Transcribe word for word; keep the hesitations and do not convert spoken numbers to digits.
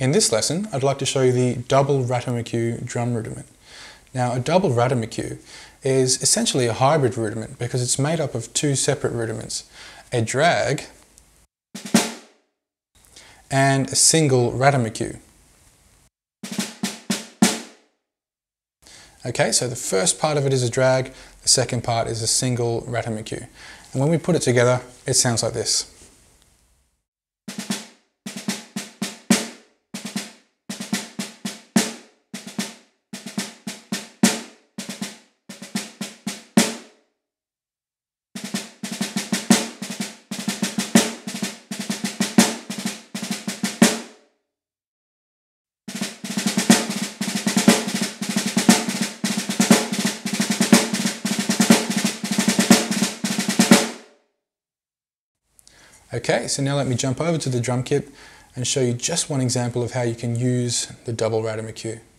In this lesson, I'd like to show you the Double Ratamacue drum rudiment. Now, a Double Ratamacue is essentially a hybrid rudiment because it's made up of two separate rudiments, a drag and a single Ratamacue. Okay, so the first part of it is a drag, the second part is a single Ratamacue. And when we put it together, it sounds like this. Okay, so now let me jump over to the drum kit and show you just one example of how you can use the Double Ratamacue.